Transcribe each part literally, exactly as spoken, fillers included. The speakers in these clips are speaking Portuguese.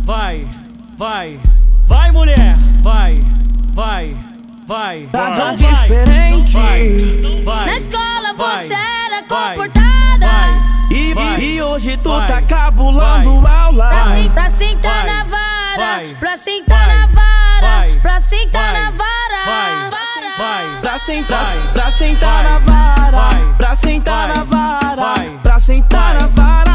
vai, vai, vai mulher, vai, vai, vai. Tá tão diferente. Vai, vai, na escola vai, você era vai, comportada. vai, E, vai, e hoje tu vai, tá cabulando vai, aula. Pra, vai, sen, pra sentar vai, na vara, vai, pra sentar vai, na vara, vai, pra sentar vai, na vara. vai, vai, Pra sentar, vai, pra sentar vai, na vara, vai, pra sentar vai, na vara, vai, pra sentar vai, na vara.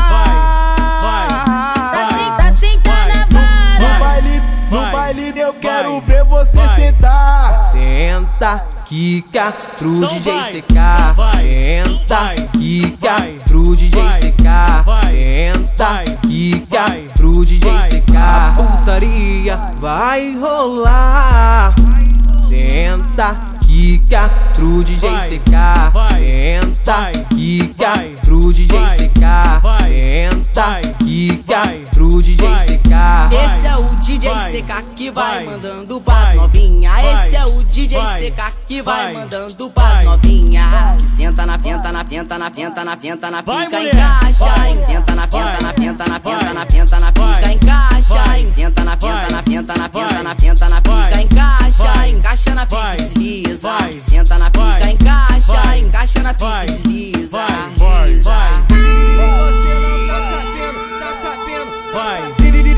Pra, sen, pra sentar na No vara. baile, no vai, baile eu quero vai, ver você vai. sentar. Senta, quica, pro Então D J vai, secar. vai, Senta, vai, quica, vai, pro D J vai, secar. vai, Senta, vai, quica, vai, pro D J vai, secar. Putaria vai rolar. Senta, quica, pro D J vai, secar. vai, Senta, vai, quica, vai, pro D J vai, secar. vai, Senta, vai, quica, vai, pro D J vai. secar. Vai, Esse é o D J vai, C K que vai, vai, mandando pras vai, novinha. vai, Esse é o D J vai, C K que vai, vai, mandando pras vai, novinha. Que senta na penta, na penta, na penta, na penta, na Vai, pica, mulher, encaixa. vai, E senta na penta, vai, na penta, na penta, vai, na penta, na pica, vai, encaixa. vai, E senta na penta, vai, na penta, na penta, vai, na penta, na pica, vai, encaixa. vai, Encaixa na pica vai, e desliza. vai, Senta na pica, vai, encaixa. vai, Encaixa na pica vai, e desliza. vai, desliza. vai, Você não tá sabendo, tá sabendo. vai.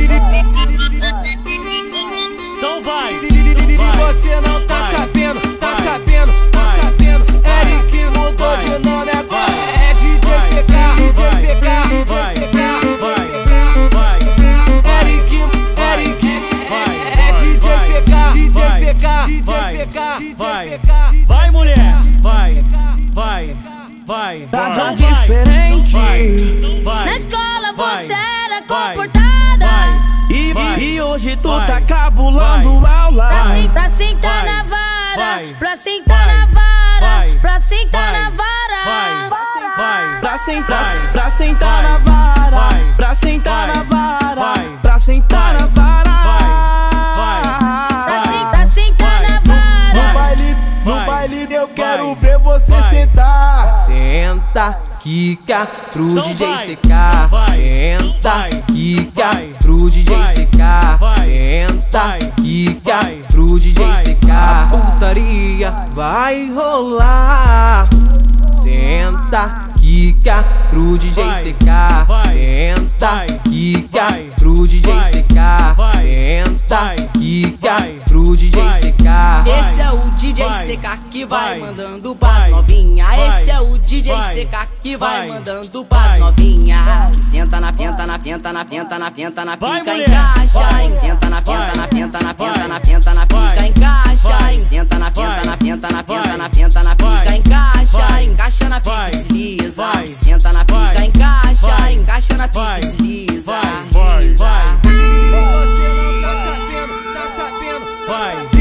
Então vai, Você não tá vai, sabendo, tá vai, sabendo, tá vai, sabendo. vai, Eric mudou vai, de nome agora. vai, É D J vai, C K, D J vai, C K, vai, D J C K, vai, D J C K. vai, Eric, vai, Eric, vai, é D J C K, D J vai, C K, D vai, J C K, vai, D J C K. vai mulher, vai, vai, vai, Tá vai, tão vai, diferente. vai, vai, Na escola vai, você era vai, comportada. vai, E, vai, e hoje tu vai, tá cabulando vai, aula. Pra, vai, sen, pra sentar vai, na vara, vai, pra sentar vai, na vara, vai, pra sentar vai, na vara. vai, vai, Pra sentar, vai, pra sentar vai, na vara, vai, pra sentar vai, na vara, vai, pra sentar vai, na vara. Pra, sen, pra sentar na No vara. baile, no vai, baile eu quero vai, ver você vai. sentar. Senta, quica, pro Então D J vai, secar. vai, Senta, vai, quica, vai, pro D J vai, secar. vai, Senta, vai, quica, vai, pro D J vai, secar. Putaria vai rolar. Senta, quica, pro D J vai, secar. vai, Senta, vai, quica, vai, pro D J vai, secar. vai, Senta, vai, quica, vai, pro D J vai, secar. vai, Esse é o D J vai, C K que vai, vai, mandando pras vai, novinha. vai, Esse é o D J vai, C K que vai, vai, mandando pras vai, novinha. Que senta na penta, na penta, na penta, na penta, na Vai, pica, mulher, encaixa. vai, E senta na penta, vai, na penta, na vai, penta, na penta, na pica, vai, encaixa. vai, E senta na penta, vai, na penta, na penta, vai, na penta, na pica, vai, encaixa. vai, Encaixa na pica vai, e desliza. vai, Que senta na vai, pica, encaixa. vai, Encaixa na pica vai, e desliza. vai, vai, desliza. vai, Você não tá sabendo, tá sabendo. vai.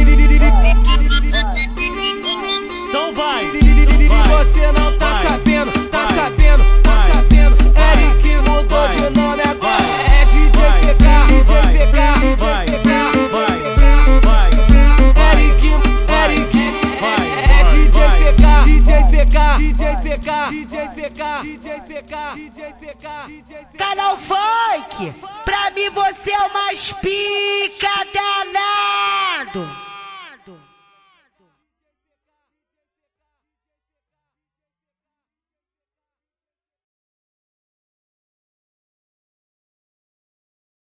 Então vai, Você não tá vai, sabendo, tá vai, sabendo, tá vai, sabendo. vai, Eric mudou vai, de nome agora. vai, É D J C K, D J vai, C K, D vai, J C K, vai, D J C K. vai, Eric, vai, Eric, vai, é D J C K, vai, D J C K, D J C K, D J C K, D J C K, D J C K, D J C K. Canal Funk, pra mim você é o mais pica danado.